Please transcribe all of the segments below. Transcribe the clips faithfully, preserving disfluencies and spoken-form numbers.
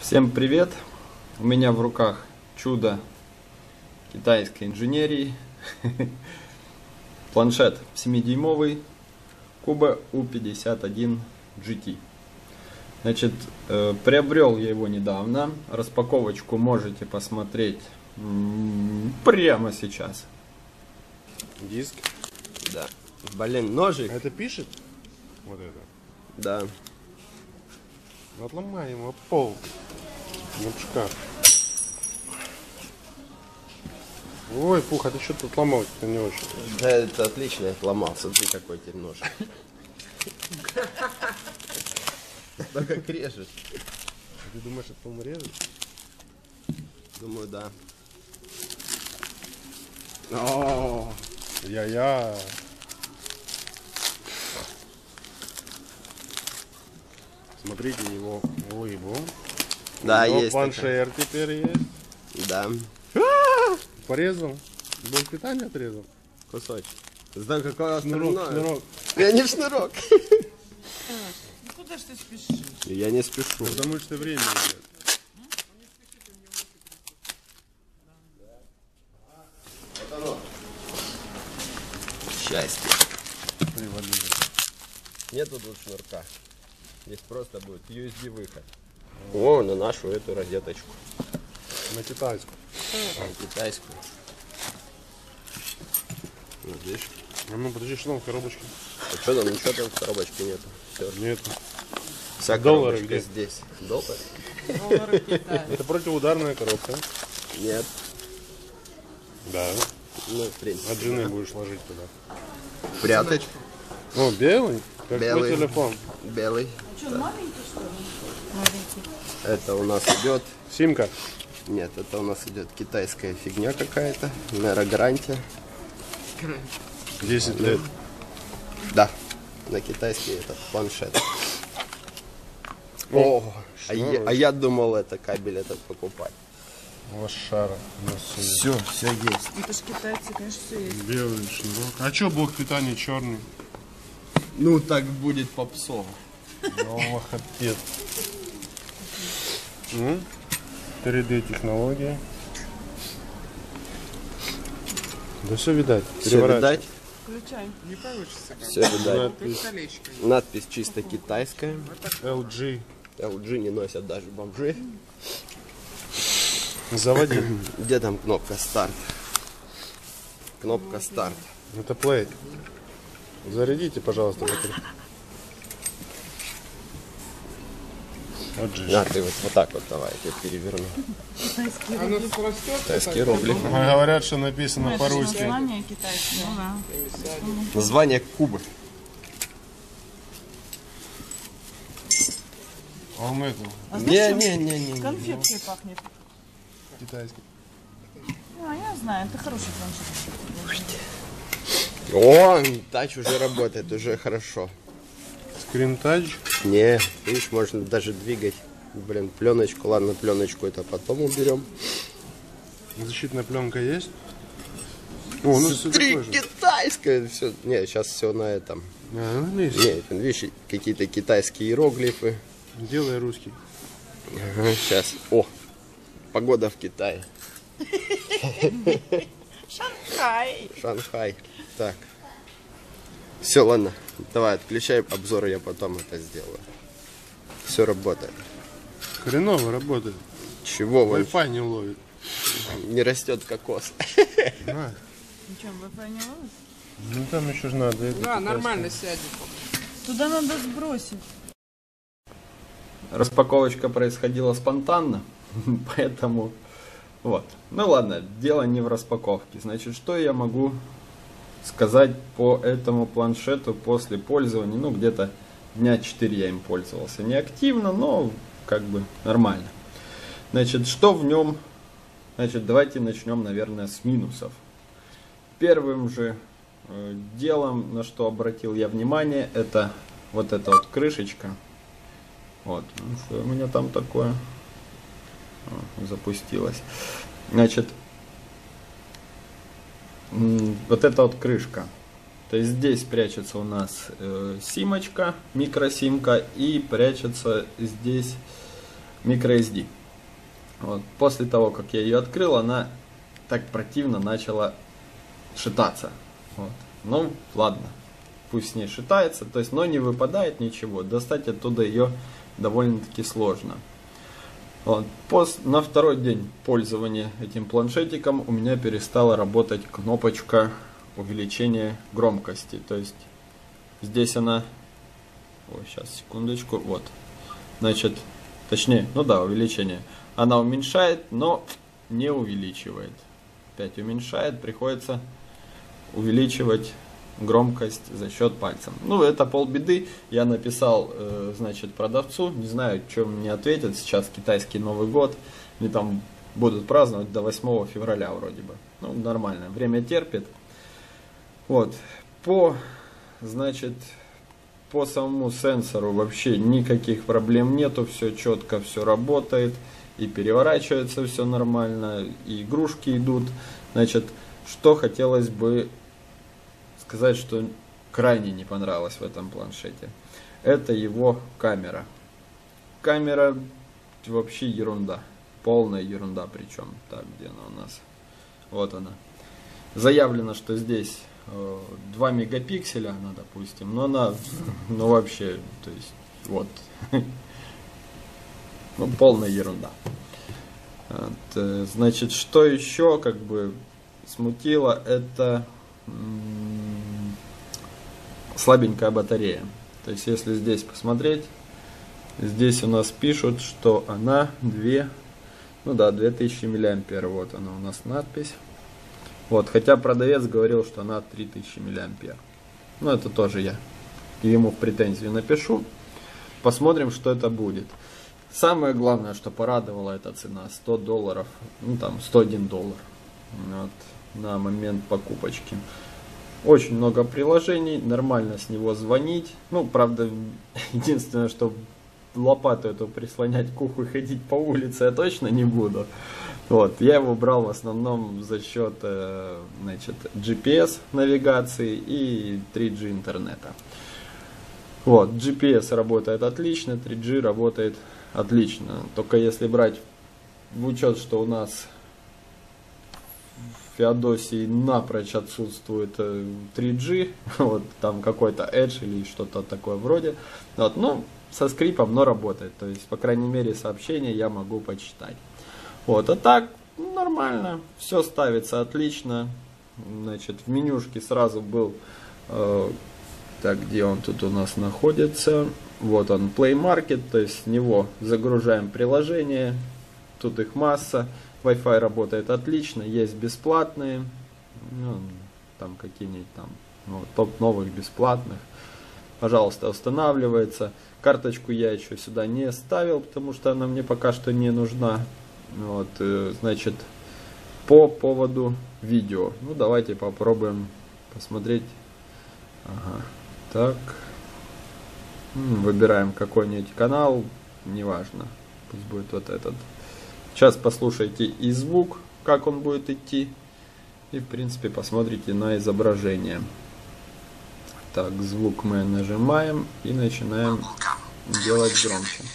Всем привет! У меня в руках чудо китайской инженерии. Планшет семидюймовый Kubo ю пятьдесят один джи ти. Значит, э, приобрел я его недавно. Распаковочку можете посмотреть прямо сейчас. Диск. Да. Блин, ножик. А это пишет? Вот это. Да. Отломай ему об пол. Ну, шкаф. Ой, Пух, а ты что-то отломал, это не очень. Да, это отлично, я отломал. Смотри, какой теперь ножик. Да как режет. Ты думаешь, это он режет? Думаю, да. О, я-я. Смотрите его лыбу. Да, Но есть. планшер теперь есть. Да. Порезал. Блок питания отрезал. Кусочек. Знаю, какой Шнурок, остальное. шнурок. Я не шнурок. Ну куда ж ты спешишь? Я не спешу. Потому что время идет. Вот оно. Счастье. Нету тут шнурка. Здесь просто будет ю эс би выход. О, на нашу эту розеточку. На китайскую. На китайскую. Вот видишь? А ну подожди, что там в коробочке? А что там? Ничего там в коробочке нету. Все. Нет. Вся Доллары коробочка где? здесь. Доллары? Доллары Китая. Это противоударная коробка. Нет. Да. Ну, в принципе. От жены будешь ложить туда. Прятать. О, белый? Как Белый. твой телефон. Белый. А что, маленький что ли? Маленький. Это у нас идет. Симка. Нет, это у нас идет китайская фигня какая-то. Наверное, гарантия. десять лет. Да. На китайский этот планшет. О, а я, а я думал, это кабель этот покупать. Лошара. Все, все есть. Это ж китайцы, конечно, все есть. Белый шнурок. А что блок питания черный? Ну, так будет попсово. Новохотет. Ну, три дэ технологии. Да все видать. Все видать? Включай. Не получится. Все видать. Тут колечко. Надпись чисто китайская. эл джи. эл джи не носят даже бомжи. Заводи. Где там кнопка старт? Кнопка старт. Это плей. Зарядите, пожалуйста, батарею. Вот же. На, ты вот, вот так вот давай, я переверну. Оно растет. Китайский рублик. Говорят, что написано Ну, это ж по-русски. название китайское. Ну да. Название Кубы. А он это, А знаешь, Не, чем не, не, не. конфеткой пахнет? китайский. А, я знаю, это хороший планшет. О, тач уже работает, уже хорошо. Скринтач. Не, видишь, можно даже двигать. Блин, пленочку, ладно, пленочку это потом уберем. Защитная пленка есть? О, ну все Смотри, такое же. китайское все. Не, сейчас все на этом. А, ну, есть. Не, видишь, какие-то китайские иероглифы. Делай русский. Ага, сейчас. О, погода в Китае. Шанхай. Шанхай. Так. Все, ладно. Давай, отключай обзор, я потом это сделаю. Все работает. Хреново работает. Чего вон Wi-Fi не ловит. не растет кокос? А, Ничего, Wi-Fi не ловит? ну там еще ж надо. это Да, китайское. нормально сядет. Туда надо сбросить. Распаковочка происходила спонтанно, поэтому вот. Ну ладно, дело не в распаковке. Значит, что я могу сказать по этому планшету после пользования? Ну, где-то дня четыре я им пользовался. Не активно, но как бы нормально. Значит, что в нем? Значит, давайте начнем, наверное, с минусов. Первым же э, делом, на что обратил я внимание, это вот эта вот крышечка. Вот, ну, что у меня там такое? О, запустилось. Значит, вот эта вот крышка. То есть здесь прячется у нас э, симочка, микросимка, и прячется здесь microSD. Вот. После того, как я ее открыл, она так противно начала шататься. Вот. Ну, ладно, пусть с ней шатается, то есть, но не выпадает ничего. Достать оттуда ее довольно-таки сложно. Вот. Пос, на второй день пользования этим планшетиком у меня перестала работать кнопочка увеличения громкости. То есть, здесь она... Ой, сейчас, секундочку. Вот. Значит, точнее, ну да, увеличение. Она уменьшает, но не увеличивает. Опять уменьшает, приходится увеличивать громкость за счет пальцем. Ну, это полбеды. Я написал, э, значит, продавцу. Не знаю, что мне ответят. Сейчас китайский Новый год. Они там будут праздновать до восьмого февраля вроде бы. Ну, нормально. Время терпит. Вот. По, значит, по самому сенсору вообще никаких проблем нету. Все четко, все работает. И переворачивается все нормально. И игрушки идут. Значит, что хотелось бы сказать, что крайне не понравилось в этом планшете. Это его камера. Камера вообще ерунда. Полная ерунда причем. Так, где она у нас? Вот она. Заявлено, что здесь э, два мегапикселя, она, допустим. Но она, ну вообще, то есть, вот. Ну, полная ерунда. Вот, значит, что еще как бы смутило, это м- слабенькая батарея. То есть, если здесь посмотреть, здесь у нас пишут, что она две, ну да, две тысячи миллиампер. Вот она у нас надпись. Вот, хотя продавец говорил, что она три тысячи миллиампер. Ну, это тоже я ему в претензию напишу. Посмотрим, что это будет. Самое главное, что порадовала эта цена, сто долларов, ну там сто один доллар вот, на момент покупочки. Очень много приложений, нормально с него звонить. Ну, правда, единственное, что лопату эту прислонять к уху и ходить по улице я точно не буду. Вот, я его брал в основном за счет, значит, джи пи эс навигации и три джи интернета. Вот, джи пи эс работает отлично, три джи работает отлично. Только если брать в учет, что у нас в Феодосии напрочь отсутствует три джи, вот там какой-то Edge или что-то такое вроде. Вот, ну, со скрипом, но работает. То есть, по крайней мере, сообщения я могу почитать. Вот, а так, ну, нормально. Все ставится отлично. Значит, в менюшке сразу был... Э, так, где он тут у нас находится? Вот он, Play Market, то есть с него загружаем приложения. Тут их масса. Wi-Fi работает отлично, есть бесплатные. Ну, там какие-нибудь там, ну, топ новых бесплатных. Пожалуйста, устанавливается. Карточку я еще сюда не ставил, потому что она мне пока что не нужна. Вот, значит, по поводу видео. Ну, давайте попробуем посмотреть. Ага. Так. Выбираем какой-нибудь канал. Неважно. Пусть будет вот этот. Сейчас послушайте и звук, как он будет идти. И, в принципе, посмотрите на изображение. Так, звук мы нажимаем и начинаем делать громче.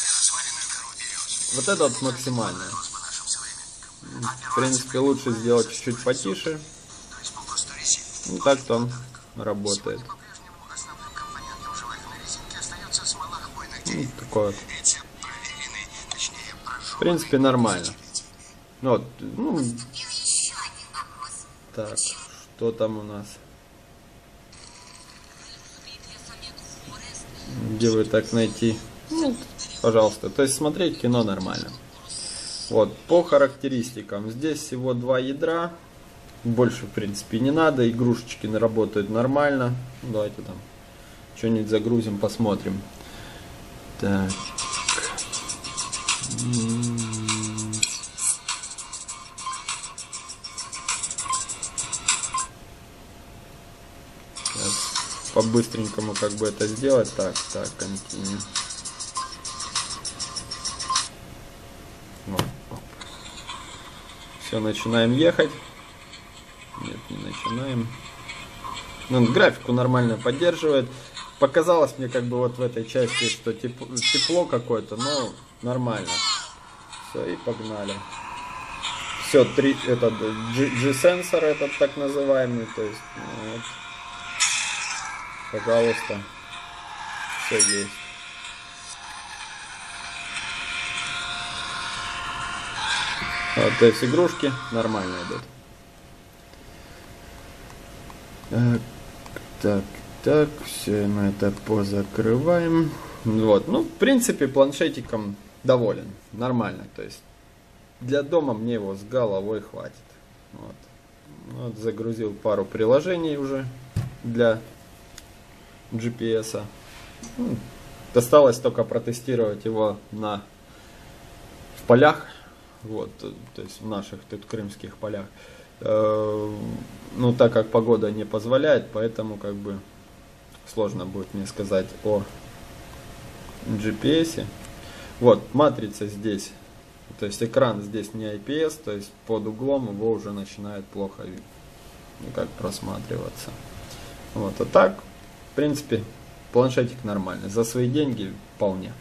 Вот это вот максимальное. В принципе, лучше сделать чуть-чуть потише. Ну, так-то он работает. Ну, такой вот. В принципе, нормально. Вот, ну, так, что там у нас? Где вы так найти? Ну, пожалуйста. То есть смотреть кино нормально. Вот, по характеристикам. Здесь всего два ядра. Больше, в принципе, не надо. Игрушечки работают нормально. Ну, давайте там что-нибудь загрузим, посмотрим. Так. Сейчас по-быстренькому как бы это сделать. Так, так, continue. Все, начинаем ехать. Нет, не начинаем. Ну, графику нормально поддерживает. показалось мне как бы вот в этой части, что тепло, тепло какое-то, но нормально. Все, и погнали. Все, три, этот G-сенсор, этот так называемый, то есть, вот, пожалуйста, все есть. Вот, то есть игрушки нормально идут. Так, так, так, все мы это позакрываем. Вот, ну, в принципе, планшетиком доволен, нормально, то есть для дома мне его с головой хватит. Вот. Вот, загрузил пару приложений уже для джи пи эс. Ну, осталось только протестировать его на в полях, вот, то, то есть в наших тут крымских полях. Э, ну, так как погода не позволяет, поэтому как бы сложно будет мне сказать о джи пи эс. Вот, матрица здесь, то есть экран здесь не ай пи эс, то есть под углом его уже начинает плохо ну, как просматриваться. Вот, а так, в принципе, планшетик нормальный, за свои деньги вполне.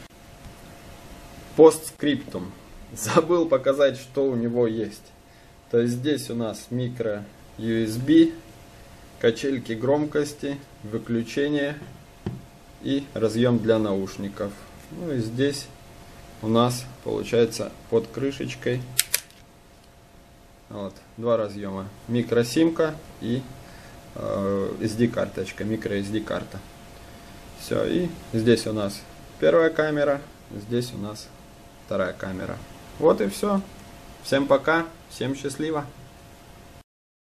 Постскриптум. Забыл показать, что у него есть. То есть здесь у нас микро ю эс би, качельки громкости, выключение и разъем для наушников. Ну и здесь у нас получается под крышечкой вот, два разъема. Микросимка и э, эс ди карточка, микро эс ди карта. Все, и здесь у нас первая камера, здесь у нас вторая камера. Вот и все. Всем пока, всем счастливо.